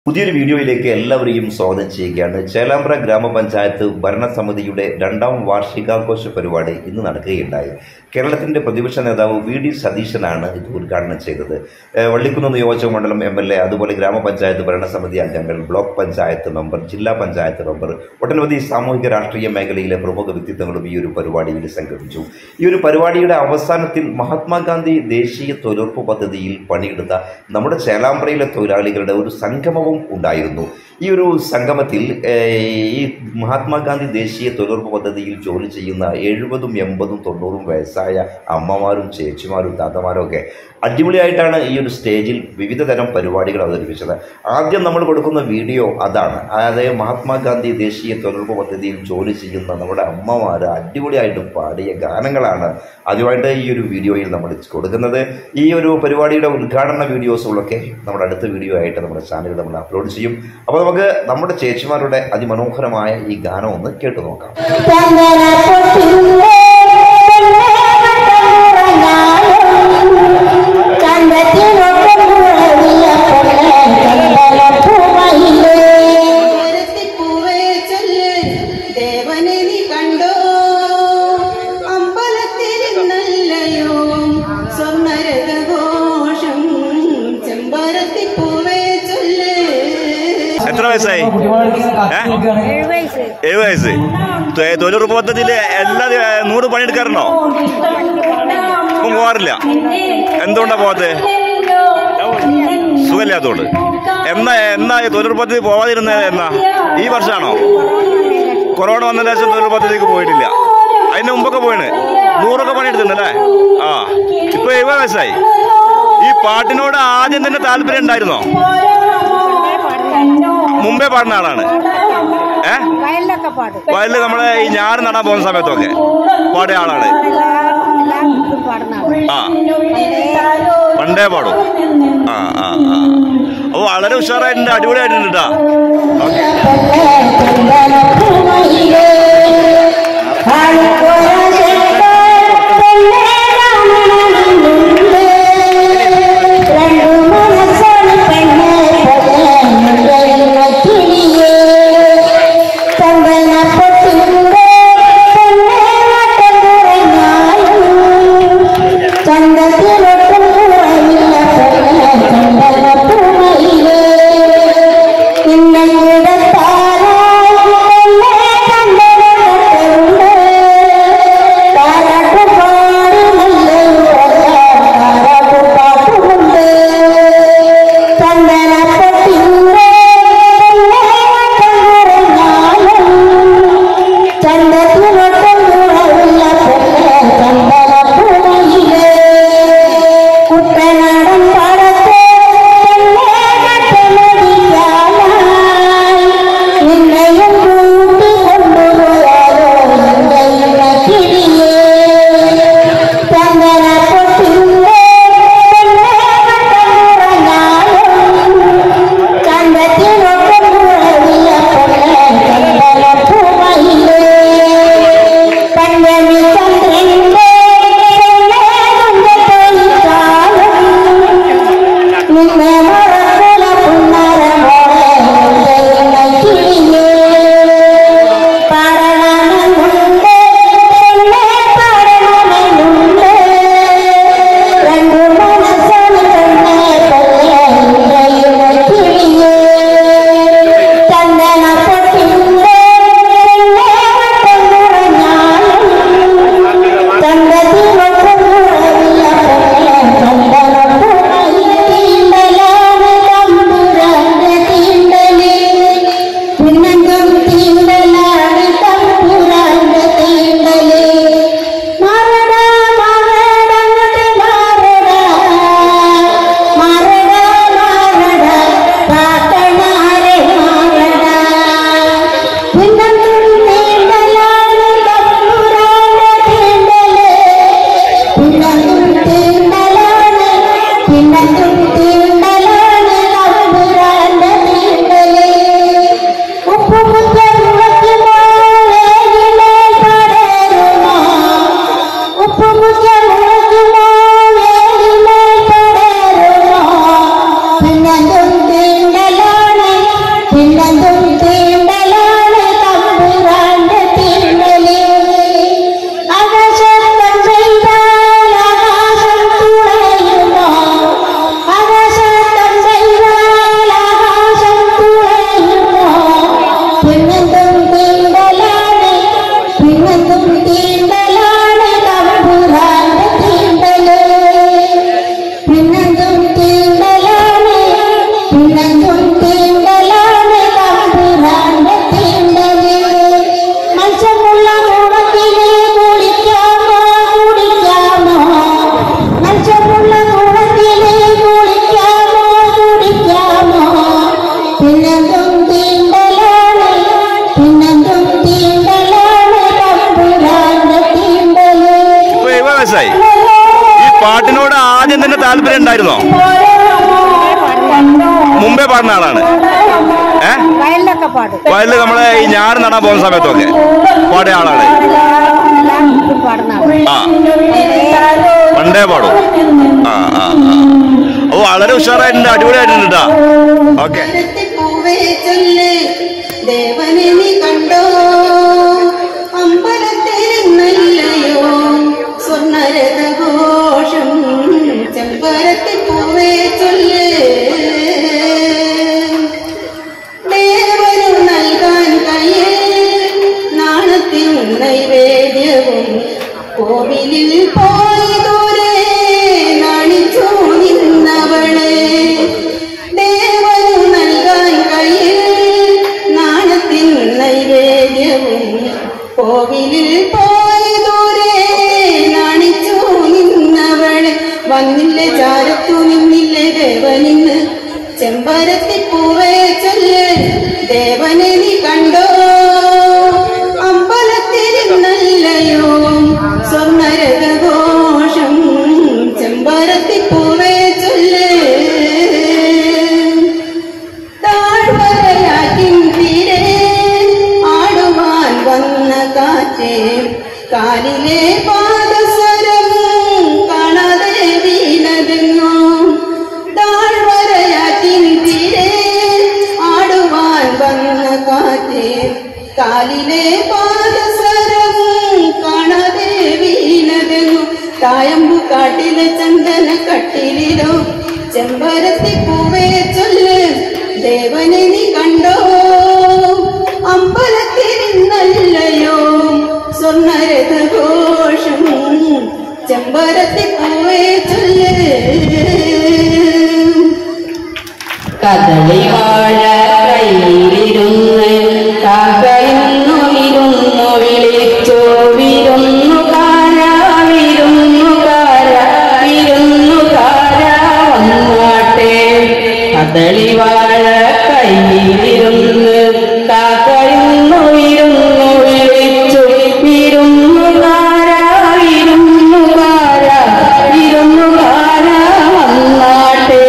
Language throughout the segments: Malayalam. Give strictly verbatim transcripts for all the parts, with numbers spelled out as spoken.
പുതിയൊരു വീഡിയോയിലേക്ക് എല്ലാവരെയും സ്വാഗതം ചെയ്യുകയാണ്. ചേലാമ്പ്ര ഗ്രാമപഞ്ചായത്ത് ഭരണസമിതിയുടെ രണ്ടാം വാർഷികാഘോഷ പരിപാടി ഇന്ന് നടക്കുകയുണ്ടായി. കേരളത്തിന്റെ പ്രതിപക്ഷ നേതാവ് വി ഡി സതീശനാണ് ഇത് ഉദ്ഘാടനം ചെയ്തത്. വള്ളിക്കുന്ന് നിയോജക മണ്ഡലം എം എൽ എ, അതുപോലെ ഗ്രാമപഞ്ചായത്ത് ഭരണസമിതി അംഗങ്ങൾ, ബ്ലോക്ക് പഞ്ചായത്ത് മെമ്പർ, ജില്ലാ പഞ്ചായത്ത് മെമ്പർ, ഒട്ടനവധി സാമൂഹിക രാഷ്ട്രീയ മേഖലയിലെ പ്രമുഖ വ്യക്തിത്വങ്ങളും ഈ ഒരു പരിപാടിയിൽ സംഘടിപ്പിച്ചു. ഈ ഒരു പരിപാടിയുടെ അവസാനത്തിൽ മഹാത്മാഗാന്ധി ദേശീയ തൊഴിലുറപ്പ് പദ്ധതിയിൽ പണിയെടുത്ത നമ്മുടെ ചേലാമ്പ്രയിലെ തൊഴിലാളികളുടെ ഒരു സംഗമവും ഉണ്ടായിരുന്നു. ഈ ഒരു സംഗമത്തിൽ ഈ മഹാത്മാഗാന്ധി ദേശീയ തൊഴിലുറപ്പ് പദ്ധതിയിൽ ജോലി ചെയ്യുന്ന എഴുപതും എൺപതും തൊണ്ണൂറും വയസ്സായ അമ്മമാരും ചേച്ചിമാരും താത്തമാരും ഒക്കെ അടിപൊളിയായിട്ടാണ് ഈ ഒരു സ്റ്റേജിൽ വിവിധ തരം പരിപാടികൾ അവതരിപ്പിച്ചത്. ആദ്യം നമ്മൾ കൊടുക്കുന്ന വീഡിയോ അതാണ്. അതായത് മഹാത്മാഗാന്ധി ദേശീയ തൊഴിലുറപ്പ് പദ്ധതിയിൽ ജോലി ചെയ്യുന്ന നമ്മുടെ അമ്മമാർ അടിപൊളിയായിട്ട് പാടിയ ഗാനങ്ങളാണ് ആദ്യമായിട്ട് ഈ ഒരു വീഡിയോയിൽ നമ്മൾ കൊടുക്കുന്നത്. ഈ ഒരു പരിപാടിയുടെ ഉദ്ഘാടന വീഡിയോസുകളൊക്കെ നമ്മുടെ അടുത്ത വീഡിയോ ആയിട്ട് നമ്മുടെ ചാനലിൽ നമ്മൾ അപ്ലോഡ് ചെയ്യും. അപ്പോൾ നമുക്ക് നമ്മുടെ ചേച്ചിമാരുടെ അതിമനോഹരമായ ഈ ഗാനം ഒന്ന് കേട്ടു നോക്കാം. എത്ര വയസ്സായി? ഏഴ് വയസ്സ്. തൊഴിലുറപ്പ് പദ്ധതിയില് എല്ലാ നൂറ് പണിയെടുക്കാറുണ്ടോ? ഇപ്പം പോകാറില്ല. എന്തുകൊണ്ടാ പോകാത്തത്? സുഖമില്ലാത്തതുകൊണ്ട്. എന്നാ എന്നാ തൊഴിലുറപ്പ് പദ്ധതി പോവാതിരുന്നത്? എന്നാ ഈ വർഷമാണോ? കൊറോണ വന്ന ശേഷം തൊഴിലുറപ്പ് പദ്ധതിക്ക് പോയിട്ടില്ല. അതിന് മുമ്പൊക്കെ പോയിണ്. നൂറൊക്കെ പണിയെടുത്തിട്ടുണ്ടല്ലേ? ആ, ഇപ്പൊ എഴുപത് വയസ്സായി. ഈ പാട്ടിനോട് ആദ്യം തന്നെ താല്പര്യം ഉണ്ടായിരുന്നോ? മുമ്പേ പാടുന്ന ആളാണ്. ഏ വയലില് നമ്മളെ ഈ ഞാറ് നടാൻ പോകുന്ന സമയത്തൊക്കെ പാടിയ ആളാണ്. ആ, പണ്ടേ പാടും. ആ ആ ആ അപ്പൊ വളരെ ഉഷാറായിട്ടുണ്ട്, അടിപൊളിയായിട്ടുണ്ട് കേട്ടാ. Thank you. പാടുന്ന ആളാണ്. ഏഹ് വയലിൽ നമ്മളെ ഈ ഞാറ് നടാൻ പോകുന്ന സമയത്തൊക്കെ പാടിയ ആളാണ്. ആ പണ്ടേ പാടും. ആ ആ ഓ വളരെ ഉഷാറായിട്ടുണ്ട്, അടിപൊളിയായിട്ടുണ്ട് കേട്ടോ. ഓക്കെ. ദേവനെ നീ കണ്ടോ അമ്പലത്തിരുന്നല്ലയോ സ്വർണ്ണരഥഘോഷം ചെമ്പരത്തി പൂവേ ചൊല്ല് ദേവനു നൽകാൻ കയ്യിൽ നാണത്തിൻ നൈവേദ്യവും കോവിലിൽ പോയി ദൂരെ നാണിച്ചു നിന്നവളെ ദേവനു നൽകാൻ കയ്യിൽ നാണത്തിൻ നൈവേദ്യവും കോവിലിൽ പോയി ദൂരെ നാണിച്ചു നിന്നവളെ വന്നില്ലേ ചാരത്തു നിന്നില്ലേ ദേവനിന്ന് ചെമ്പരത്തി പൂവേ ചൊല്ല് ദേവനെ നീ കണ്ടോ അമ്പലത്തിരുന്നല്ലയോ സ്വർണ്ണരഥഘോഷം ചെമ്പരത്തി പൂവേ ചൊല്ല് താഴ്വരയാറ്റിൻ തീരെ ആടുവാൻ വന്ന കാറ്റേ കാലിലെ പാദസരം കാണാതെ വീണതെന്നോ താഴ്വരയാറ്റിൻ തീരെ ആടുവാൻ വന്ന കാറ്റേ കാലിലെ പാദസരം കാണാതെ വീണതെന്നു തായമ്പു കാട്ടിലെ ചന്ദന കട്ടിലിലോ ചെമ്പരത്തി പൂവേ ചൊല്ല് ദേവനെ നീ കണ്ടോ അമ്പലത്തിരുന്നല്ലയോ സ്വർണ്ണരഥഘോഷം ചെമ്പരത്തി പൂവേ ചൊല്ല് കദളി വാഴ കയ്യിലിരുന്ന് കാക്കയുന്നു ഇരുന്നു വിളിച്ചു വിരുന്നുകാര വിരുന്നുകാര വിരുന്നുകാര വന്നാട്ടെ കദളി വാഴ കയ്യിലിരുന്ന് കാക്കയുന്നു ഇരുന്നു വിളിച്ചു വിരുന്നുകാര വിരുന്നുകാര വിരുന്നുകാര വന്നാട്ടെ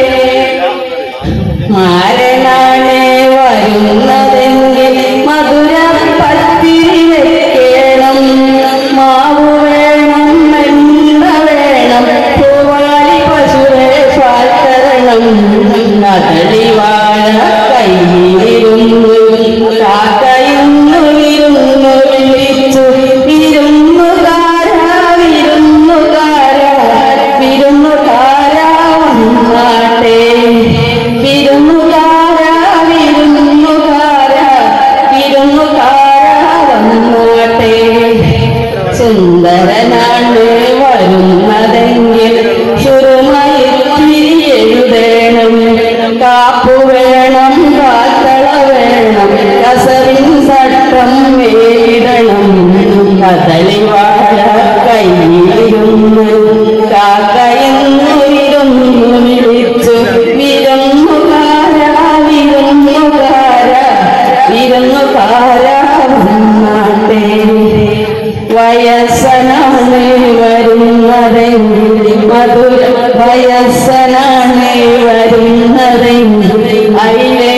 മാരനാണ് വരുന്നതെങ്കിൽ മധുര പത്തിരി വെക്കണം മാവു വേണം എണ്ണ വേണം പൂവാലി പശുവെ പാൽത്തരണം കദളി വാഴ കയ്യിലിരുന്നു കാക്കയുന്നു ഇരുന്നു വിളിച്ചു വിരുന്നുകാര വിരുന്നുകാര വിരുന്നുകാര വന്നാട്ടെ വിരുന്നുകാര വിരുന്നുകാര വിരുന്നുകാര വന്നാട്ടെ സുന്ദരനാണ് വരുന്നതെങ്കിൽ ചുരുമയിൽ എഴുതേണം കാപ്പു വേണം കാത്തള വേണം കസവിൻ സട്ടം വേടണം കദളി വാഴ കയ്യിലിരുന്ന് കാക്കയെന്നു ഇരുന്നു വിളിച്ചു വിരുന്നുകാര വിരുന്നുകാര വിരുന്നുകാര വന്നാട്ടെ വയസ്സനാണ് വരുന്നതെങ്കിൽ മധുര വയസ്സനാണ് വരുന്നതെങ്കിൽ അയിലെ